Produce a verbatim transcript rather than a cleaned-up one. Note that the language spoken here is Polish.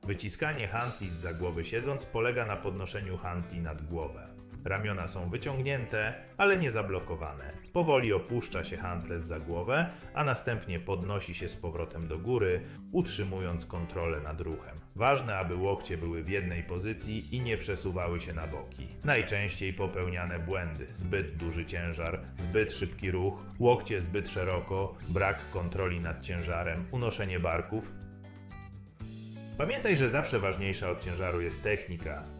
Wyciskanie hantli zza głowy siedząc polega na podnoszeniu hantli nad głowę. Ramiona są wyciągnięte, ale nie zablokowane. Powoli opuszcza się hantle zza głowę, a następnie podnosi się z powrotem do góry, utrzymując kontrolę nad ruchem. Ważne, aby łokcie były w jednej pozycji i nie przesuwały się na boki. Najczęściej popełniane błędy: zbyt duży ciężar, zbyt szybki ruch, łokcie zbyt szeroko, brak kontroli nad ciężarem, unoszenie barków. Pamiętaj, że zawsze ważniejsza od ciężaru jest technika.